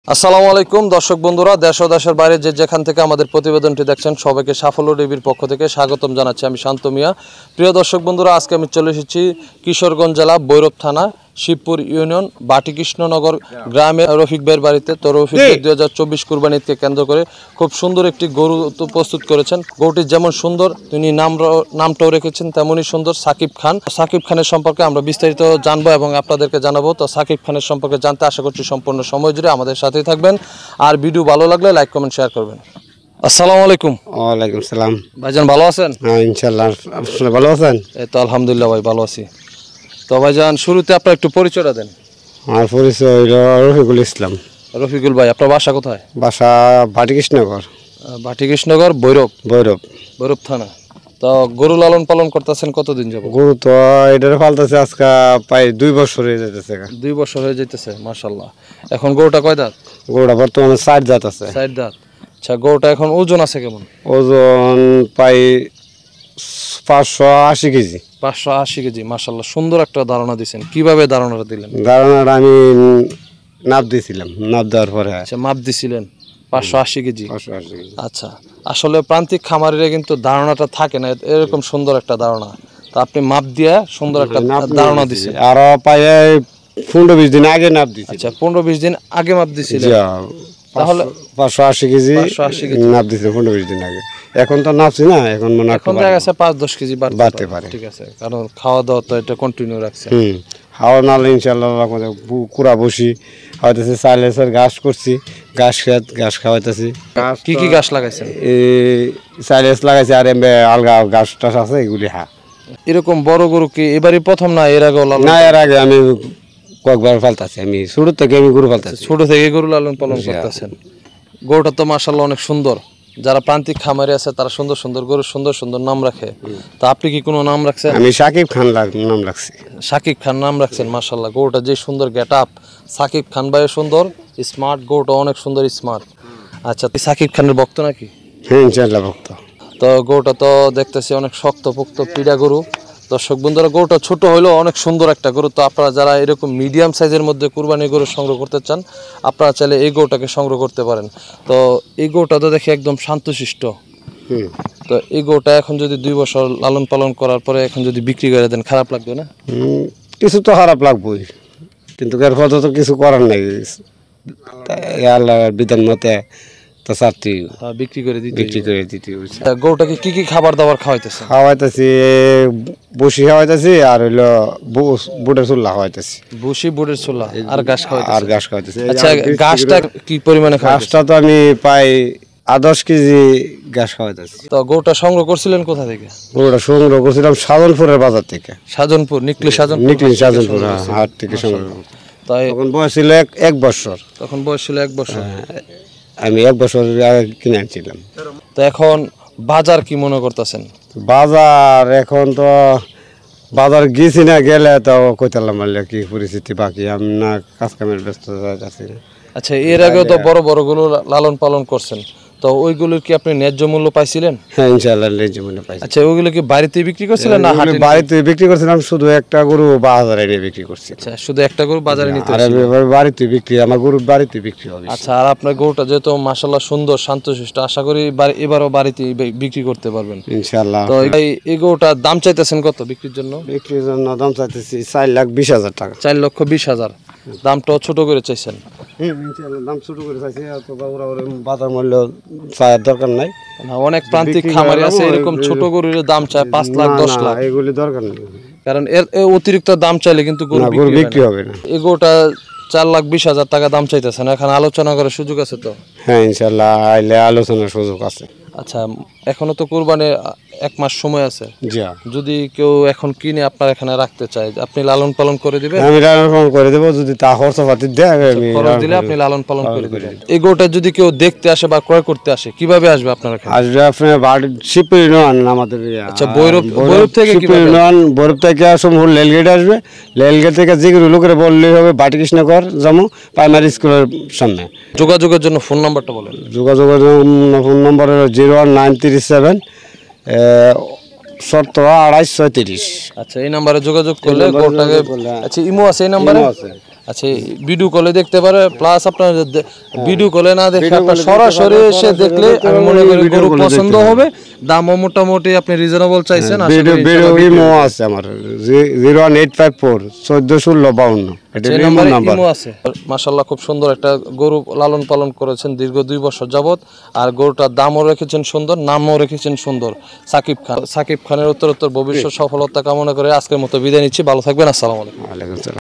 আসসালামু আলাইকুম দর্শক বন্ধুরা, দেশ ও দেশের বাইরে যে যেখান থেকে আমাদের প্রতিবেদনটি দেখছেন সবাইকে সাফল্য টিভির পক্ষ থেকে স্বাগতম জানাচ্ছি। আমি শান্ত মিয়া। প্রিয় দর্শক বন্ধুরা, আজকে আমি চলে এসেছি কিশোরগঞ্জ জেলা ভৈরব থানা শিবপুর ইউনিয়ন বাটি কৃষ্ণনগর গ্রামে রফিক ভাইয়ের বাড়িতে। তো রফিক ভাই 2024 কুরবানিকে কেন্দ্র করে খুব সুন্দর একটি গরু প্রস্তুত করেছেন। গরুটি যেমন সুন্দর তিনি নামটাও রেখেছেন তেমনই সুন্দর, সাকিব খান। সাকিব খানের সম্পর্কে আমরা বিস্তারিত জানবো এবং আপনাদেরকে জানাবো। তো সাকিব খানের সম্পর্কে জানতে আশা করছি সম্পূর্ণ সময় জুড়ে আমাদের সাথেই থাকবেন। আর ভিডিও ভালো লাগলে লাইক কমেন্ট শেয়ার করবেন। আসসালামু আলাইকুম। ওয়ালাইকুম সালাম। ভাইজান ভালো আছেন? হ্যাঁ ইনশাআল্লাহ, আপনি ভালো আছেন? এই তো আলহামদুলিল্লাহ ভাই ভালো আছি। তো ভাইজান শুরুতে আপনার একটু পরিচয়টা দেন। আমার পরিচয় হইল রফিকুল ইসলাম। রফিকুল ভাই, আপনার বাসা কোথায়? বাসা বাটি কৃষ্ণনগর। বাটি কৃষ্ণনগর ভৈরব ভৈরব থানা। তো গরু লালন পালন করতেছেন কতদিন যাব? গরু তো এটারে পালতেছে আজকে প্রায় 2 বছর হয়ে যাইতেছে। 2 বছর হয়ে যাইতেছে, মাশাআল্লাহ। এখন গরুটা কয় দাঁত? গরুটা বর্তমানে 4 দাঁত আছে। 4 দাঁত। আচ্ছা, গরুটা এখন ওজন আছে কেমন? ওজন প্রায় 580 কেজি। 580 কেজি, মাশাআল্লাহ। সুন্দর একটা ধারণা দিয়েছেন। কিভাবে ধারণাটা দিলেন? ধারণাটা আমি নাপ দিয়েছিলাম, নাপ দেওয়ার পরে আচ্ছা, মাপ দিছিলেন 580 কেজি। 580 কেজি। আচ্ছা, আসলে প্রান্তিক খামারিরা কিন্তু ধারণাটা থাকে না এরকম সুন্দর একটা ধারণা। তো আপনি মাপ দিয়ে সুন্দর একটা ধারণা দিছেন। আর প্রায় 15-20 দিন আগে নাপ দিয়েছি। আচ্ছা, 15-20 দিন আগে মাপ দিছিলেন। তাহলে 580 কেজি 580 কেজি নাপ দিয়েছি 15-20 দিন আগে। এখন তো নাপছি না, এখন মনে এখন দেখা গেছে 5-10 কেজি বাড়তে পারে। ঠিক আছে, কারণ খাওয়া দাওয়া তো এটা কন্টিনিউ রাখছে। হাওয়া নালে ইনশাল্লাহ কুড়া বসি হয়তেছে, সাইলেন্সার ঘাস করছি, ঘাস খাওয়াইতেছি। কি কি ঘাস লাগাইছেন? সাইলেন্স লাগাইছি আর আলগা ঘাস টাস আছে, এগুলি এরকম বড় গরু কি এবারই প্রথম না এর আগে? না, এর আগে আমি কয়েকবার পালতাছি। আমি ছোট থেকে আমি গরু পালতাছি। ছোট থেকে গরু লালন পালন করতেছেন। গরুটা তো মাশাআল্লাহ অনেক সুন্দর। যারা প্রান্তিক খামারি আছে তারা সুন্দর সুন্দর গরু সুন্দর সুন্দর নাম রাখে। তো আপনি কি কোনো নাম রাখছেন? আমি সাকিব খান নাম রাখছি। সাকিব খান নাম রাখছেন, মাশাআল্লাহ। গরুটা যে সুন্দর গেট আপ, সাকিব খান ভাই সুন্দর স্মার্ট, গরুটা অনেক সুন্দর স্মার্ট। আচ্ছা, সাকিব খানের ভক্ত নাকি? হ্যাঁ ইনশাআল্লাহ ভক্ত। তো গরুটা তো দেখতেছি অনেক শক্তপোক্ত পিড়া গরু। দর্শক বন্ধুরা, গরুটা ছোট হলেও অনেক সুন্দর একটা গরু। তো আপনারা যারা এরকম মিডিয়াম সাইজের মধ্যে কুরবানি গরু সংগ্রহ করতে চান, আপনারা চাইলে এই গরুটাকে সংগ্রহ করতে পারেন। তো এই গরুটা তো দেখে একদম শান্তশিষ্ট। তো এই গরুটা এখন যদি 2 বছর লালন পালন করার পরে এখন যদি বিক্রি করে দেন, খারাপ লাগবে না? কিছু তো খারাপ লাগবেই, কিন্তু এর ফলে তো কিছু করার নাই। আল্লাহর বিধান মতে তো চারটি বিক্রি করে দিতে। গরুটাকে কি কি খাবার দাবার খাওয়াইতেছি? বসি খাওয়াইতেছি আর হইলো বুটের চুল্লা খাওয়াইতেছি। বসি, বুটের চুল্লা আর ঘাস খাওয়াইতেছি। আচ্ছা, ঘাসটা কি পরিমাণে? ঘাসটা তো আমি প্রায় 10 কেজি ঘাস খাওয়াইতেছি। তো গরুটা সংগ্রহ করছিলেন কোথা থেকে? গরুটা সংগ্রহ করছিলাম সাজনপুরের বাজার থেকে। সাজনপুর, নিকলি সাজনপুর হাট থেকে সংগ্রহ। তাই তখন বয়স ছিল 1 বছর। তখন বয়স ছিল 1 বছর। আমি 1 বছর আগে কিনে আনছিলাম। তো এখন বাজার কি মনে করতেছেন? বাজার এখন তো বাজার গেছি না, গেলে তো কইতালাম কি পরিস্থিতি। বাকি আমি না কাজ কামের ব্যস্ত আছি। আচ্ছা, এর আগেও তো বড় বড় গুলো লালন পালন করছেন, তো ওইগুলোর কি আপনি ন্যায্য মূল্য পাইছিলেন? হ্যাঁ ইনশাআল্লাহ ন্যায্য মূল্য পাইছি। আচ্ছা, ওইগুলো কি বাড়িতে বিক্রি করছিলেন না হাটে? বাড়িতে বিক্রি করছিলাম, শুধু একটা গরু বাজারে নিয়ে বিক্রি করছি। আচ্ছা, শুধু একটা গরু বাজারে নিতে? আর বাড়িতে বিক্রি, আমার গরু বাড়িতে বিক্রি হবে। আচ্ছা, আর আপনার গরুটা যেহেতু মাশাআল্লাহ সুন্দর শান্তশিষ্ট, আশা করি এবারও বাড়িতে বিক্রি করতে পারবেন ইনশাআল্লাহ। তো এই গরুটার দাম চাইতেছেন কত বিক্রির জন্য? বিক্রির জন্য দাম চাইতেছি 4,20,000 টাকা। 4,20,000। দামটা ছোট করে চাইছেন? দাম ছোট করে চাইছি, বাজার মূল্য চাওয়ার দরকার নাই। অনেক প্রান্তিক খামারি আছে এরকম ছোট গরুর দাম চায় 5 লাখ 10 লাখ। এগুলি দরকার নেই, কারণ এর অতিরিক্ত দাম চাইলে কিন্তু গরু বিক্রি হবে না। এই গরুটা 4,20,000 টাকা দাম চাইতেছেন, এখন আলোচনা করার সুযোগ আছে তো? হ্যাঁ ইনশাআল্লাহ আইলে আলোচনার সুযোগ আছে। আচ্ছা, এখনো তো কুরবানির 1 মাস সময় আছে। যদি কেউ এখন কিনে আপনার এখানে রাখতে চায়, আপনি লালন পালন করে দিবেন? আমি লালন পালন করে দেব, যদি তা খরচপাতি দেয় আমি খরচ দিলে আপনি লালন পালন করে দিবেন। এই গরুটা যদি কেউ দেখতে আসে বা ক্রয় করতে আসে, কিভাবে আসবে আপনার এখানে? আসবে আপনার বাড়ি শিবপুর ইউনিয়ন আমাদের। আচ্ছা, ভৈরব থেকে শিবপুর ইউনিয়ন, ভৈরব থেকে সম্ভব লেলগেট আসবে। লেলগেট থেকে যে লোকের বললেই হবে বাটি কৃষ্ণনগর যাবো প্রাইমারি স্কুলের সামনে। যোগাযোগের জন্য ফোন নাম্বারটা বলেন। যোগাযোগের ফোন নম্বর 01937 17 28 36। আচ্ছা, এই নাম্বারে যোগাযোগ করলে গরুটাকে। আচ্ছা, ইমো আছে এই নাম্বারে? আচ্ছা ভিডিও কলে দেখতে পারে প্লাস আপনার ভিডিও কলে না দেখে আপনার সরাসরি এসে দেখলে আমি মনে করি গরু পছন্দ হবে, দামও মোটামুটি আপনি রিজনেবল চাইছেন। ভিডিও ইমো আছে আমার 01854 141652 এটা ইমো নাম্বার আছে। মাশাআল্লাহ খুব সুন্দর একটা গরু লালন পালন করেছেন দীর্ঘ 2 বছর যাবত, আর গরুটার দামও রেখেছেন সুন্দর, নামও রেখেছেন সুন্দর, সাকিব খান। সাকিব খানের উত্তরোত্তর ভবিষ্যৎ সফলতা কামনা করে আজকের মতো বিদায় নিচ্ছি। ভালো থাকবেন, আসসালামু আলাইকুম। ওয়ালাইকুম আসসালাম।